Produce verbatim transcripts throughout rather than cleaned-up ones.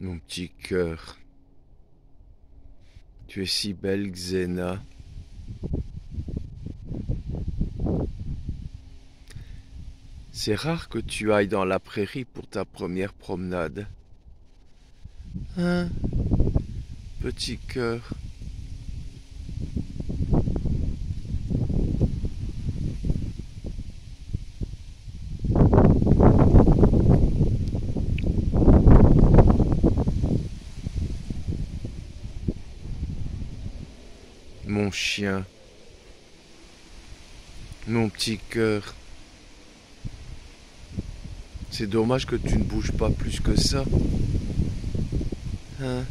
Mon petit cœur, tu es si belle, Xena. C'est rare que tu ailles dans la prairie pour ta première promenade. Hein, petit cœur? Mon chien, mon petit cœur. C'est dommage que tu ne bouges pas plus que ça. Hein?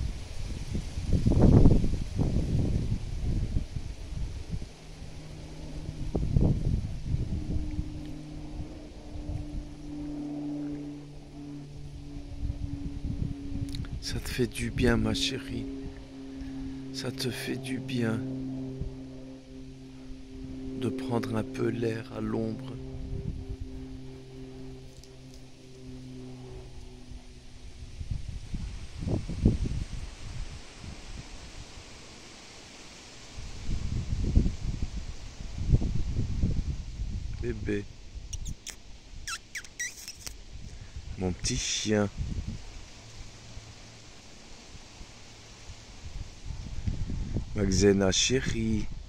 Ça te fait du bien, ma chérie. Ça te fait du bien de prendre un peu l'air à l'ombre. Bébé, mon petit chien. Ma Xena chérie.